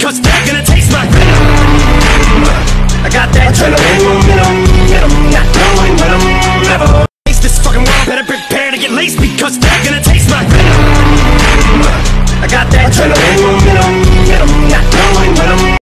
because they're gonna taste my venom. I got that adrenaline, not knowing when I'm ever taste this fucking world. Better prepare to get laced because they're gonna taste my venom. I got that adrenaline.